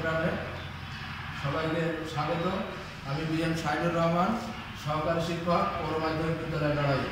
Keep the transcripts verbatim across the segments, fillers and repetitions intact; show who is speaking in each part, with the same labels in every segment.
Speaker 1: প্রোগ্রামে সবাইকে স্বাগত। আমি বি এম শাহিনুর রহমান, সহকারী শিক্ষক, পৌর মাধ্যমিক বিদ্যালয় নড়াই।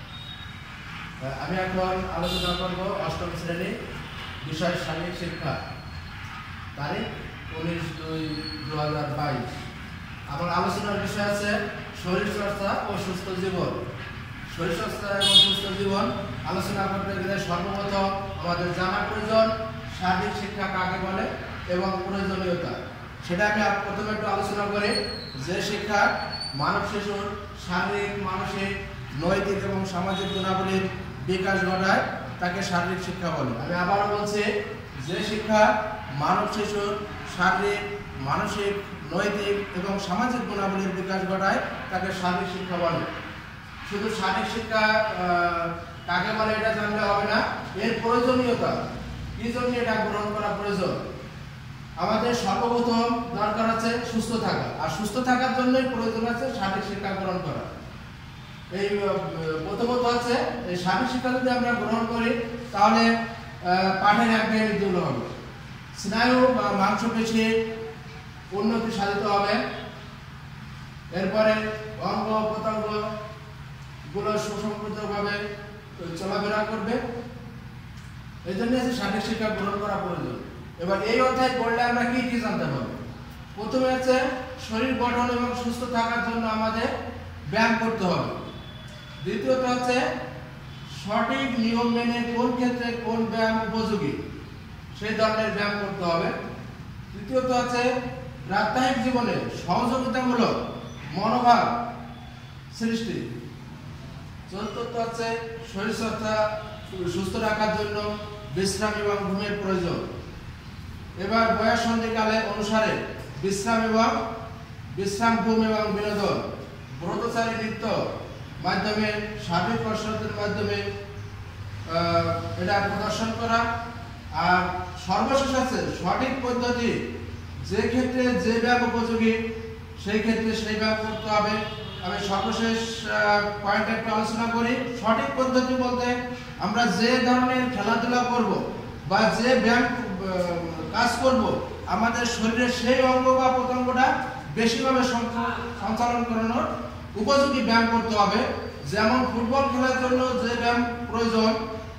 Speaker 1: আমি এখন আলোচনা করব অষ্টম শ্রেণী বিষয় শারীরিক শিক্ষা, তারিখ উনিশ দুই দু হাজার বাইশ। আমার আলোচনার বিষয় আছে শরীরচর্চা ও সুস্থ জীবন। শরীরচর্চা এবং সুস্থ জীবন আলোচনা করতে গেলে সর্বপ্রথম আমাদের জানা প্রয়োজন শারীরিক শিক্ষা কাকে বলে এবং প্রয়োজনীয়তা। সেটা আমি প্রথমে একটু আলোচনা করি। যে শিক্ষা মানব শিশুর শারীরিক, মানসিক, নৈতিক এবং সামাজিক গুণাবলীর বিকাশ ঘটায় তাকে শারীরিক শিক্ষা বলে। আমি আবারও বলছি, যে শিক্ষা মানব শিশুর শারীরিক, মানসিক, নৈতিক এবং সামাজিক গুণাবলীর বিকাশ ঘটায় তাকে শারীরিক শিক্ষা বলে। শুধু শারীরিক শিক্ষা কাকে বলে এটা জানলে হবে না, এর প্রয়োজনীয়তা, কি জন্য এটা গ্রহণ করা প্রয়োজন। আমাদের সর্বপ্রথম দরকার আছে সুস্থ থাকা, আর সুস্থ থাকার জন্যই প্রয়োজন আছে শারীরিক শিক্ষা গ্রহণ করা। এই প্রথমত আছে এই শারীরিক শিক্ষা যদি আমরা গ্রহণ করি তাহলে পাঠের একঘেয়েমি দূর হবে, স্নায়ু বা মাংসপেশির উন্নতি সাধিত হবে, এরপরে অঙ্গ প্রত্যঙ্গ গুলো সুসংহতভাবে চলাফেরা করবে। এই জন্য শারীরিক শিক্ষা গ্রহণ করা প্রয়োজন। এবার এই অধ্যায় পড়লে আমরা কি কি জানতে পারবো? প্রথমে আছে শরীর গঠন এবং সুস্থ থাকার জন্য আমাদের ব্যায়াম করতে হবে। দ্বিতীয়ত হচ্ছে সঠিক নিয়ম মেনে কোন ক্ষেত্রে কোন ব্যায়াম উপযোগী সেই ধরনের ব্যায়াম করতে হবে। তৃতীয়ত আছে প্রাত্যহিক জীবনে সহযোগিতামূলক মনোভাব সৃষ্টি। চতুর্থ হচ্ছে শরীরচর্চা সুস্থ রাখার জন্য বিশ্রাম এবং ঘুমের প্রয়োজন। এবার বয়স সন্ধিকালে অনুসারে বিশ্রাম এবং বিশ্রাম ঘুম এবং বিনোদন, ব্রতচারী নৃত্য মাধ্যমে, শারীরিক কসরতের মাধ্যমে এটা প্রদর্শন করা। আর সর্বশেষ আছে সঠিক পদ্ধতি, যে ক্ষেত্রে যে ব্যায়াম উপযোগী সেই ক্ষেত্রে সেই ব্যায়াম করতে হবে। আমি সর্বশেষ পয়েন্ট একটু আলোচনা করি। সঠিক পদ্ধতি বলতে আমরা যে ধরনের খেলাধুলা করব বা যে ব্যায়াম কাজ করব, আমাদের শরীরের সেই অঙ্গ বা প্রত্যঙ্গটা বেশিভাবে সঞ্চালন করানোর উপযোগী ব্যায়াম করতে হবে। যেমন ফুটবল খেলার জন্য যে ব্যায়াম প্রয়োজন,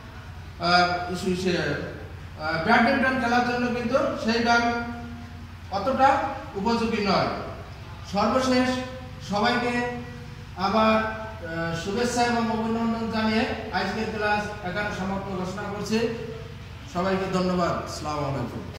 Speaker 1: ব্যাডমিন্টন খেলার জন্য কিন্তু সেই ব্যায়াম অতটা উপযোগী নয়। সর্বশেষ সবাইকে আবার শুভেচ্ছা এবং অভিনন্দন জানিয়ে আজকের ক্লাস এখানে সমাপ্ত ঘোষণা করছি। সবাইকে ধন্যবাদ। আসসালামু আলাইকুম।